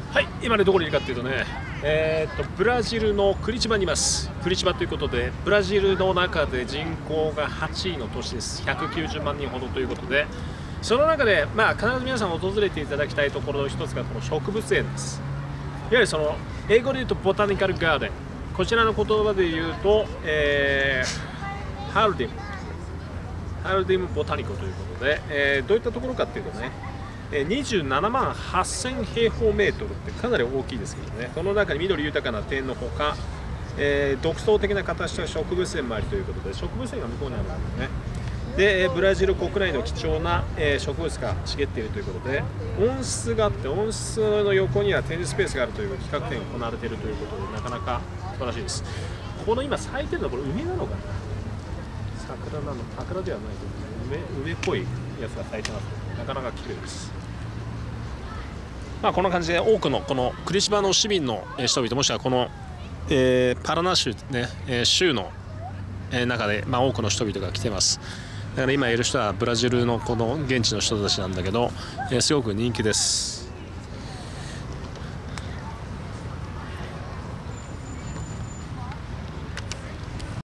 はい、今ねどこにいるかっていうとね、ブラジルのクリチバにいます。クリチバということで、ブラジルの中で人口が8位の都市です。190万人ほどということで、その中で、必ず皆さん訪れていただきたいところの一つがこの植物園です。いわゆるその英語で言うとボタニカルガーデン、こちらの言葉で言うと、ハルディムボタニコということで、どういったところかっていうとね、27万8000平方メートルってかなり大きいですけどね、その中に緑豊かな庭園のほか、独創的な形の植物園もありということで、植物園が向こうにあるんですね。でブラジル国内の貴重な植物が茂っているということで、温室があって、温室の横には展示スペースがあるという企画展が行われているということで、なかなか素晴らしいです。この今咲いてるのはこれ梅なのかな、桜ではないという梅っぽいやつが咲いてますので、なかなか綺麗です。こんな感じで多くのこのクリシバの市民の人々、もしくはこの、パラナ州、ね、州の中で、多くの人々が来てます。だから今いる人はブラジルのこの現地の人たちなんだけど、すごく人気です。